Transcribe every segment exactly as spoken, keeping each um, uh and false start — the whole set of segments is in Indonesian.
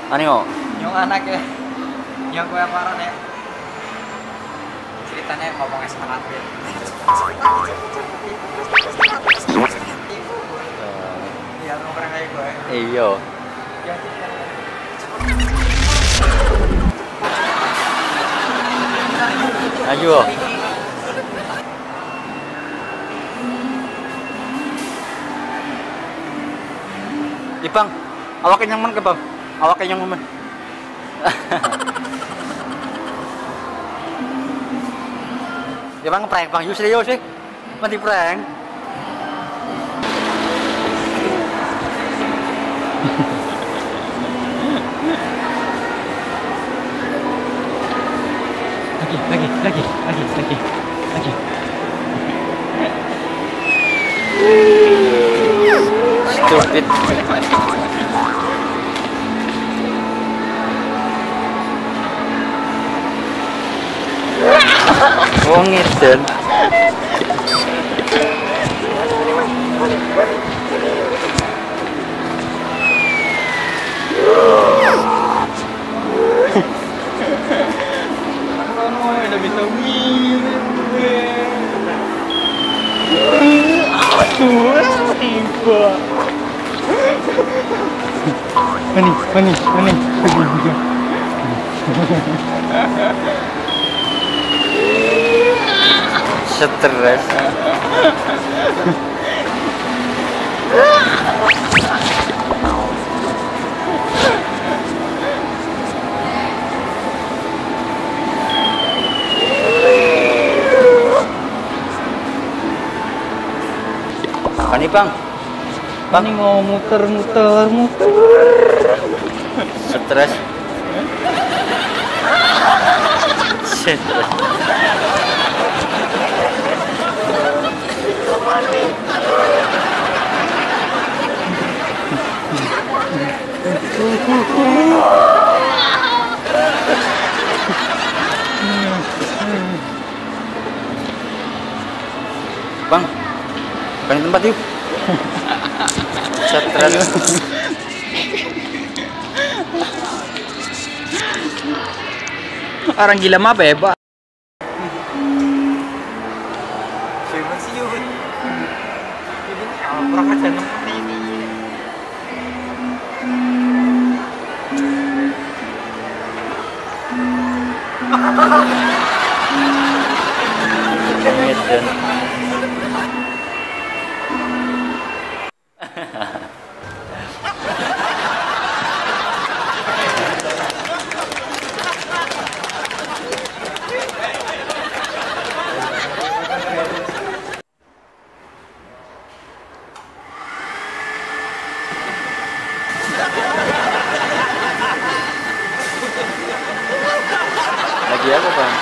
Ani kok? Yung anaknya, yang gue parah nih. Ceritanya ngomongnya semangat ya. Iya, lu pernah kayak gue. Iya. Ayo. Ipang, awaknya yang mana ke bang? Awaknya yang mana? Ya bang prank bang, you serius sih? Mati prank. Lagi, lagi, lagi, lagi, lagi, lagi. Stupid. Wong edan. Udah bisa mirip. Aduh, tiba. Mani, mani, mani. Stres. Pani bang, Bang ini mau muter, muter, muter. stres. Stres. Bang, balik tempat yuk. Stres. Orang gila mah bebas. Siapa sih yuk? Ini orang aja ngerti ini. Edan. Lagi apa bang?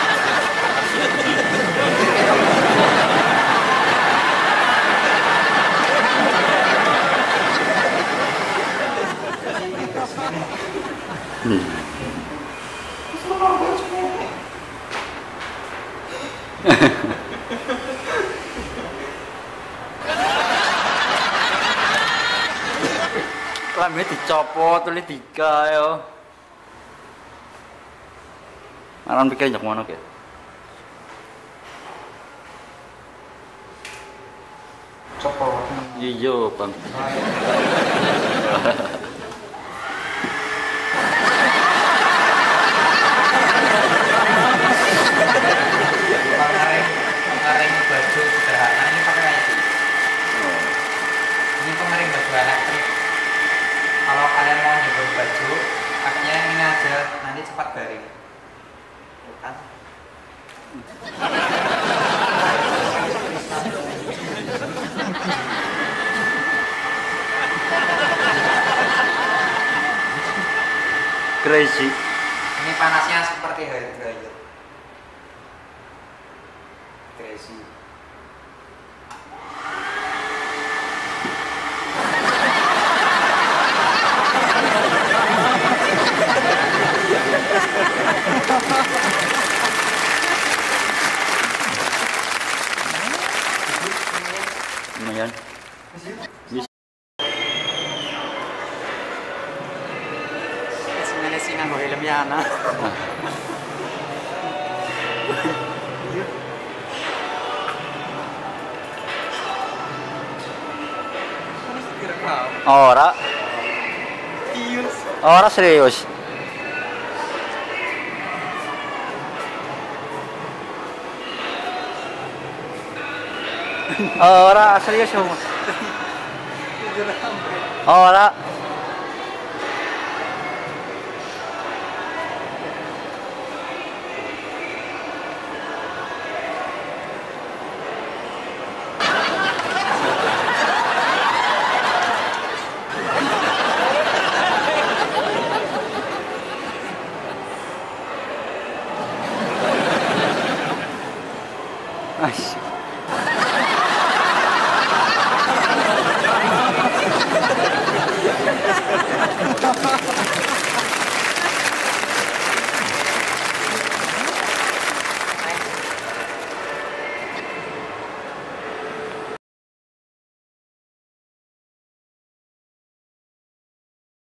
Hmm. Klambe dicopot oleh tiga yo. Aran pikir njok mono ke. Copot. Iya, Bang. Pengering baju sederhana ini pakai kayak gini. Ini pengering baju elektrik. Kalau kalian mau nyebur baju, kakinya yang ini aja, nanti cepat garing. Tuh kan? Crazy. Ini panasnya seperti hair dryer. Crazy. Lumayan. Bisa. sing nganggo helm ya ana. Direkam. Ora, Serius. ora serius. Ora serius kamu. Direkam. Ora. Ay.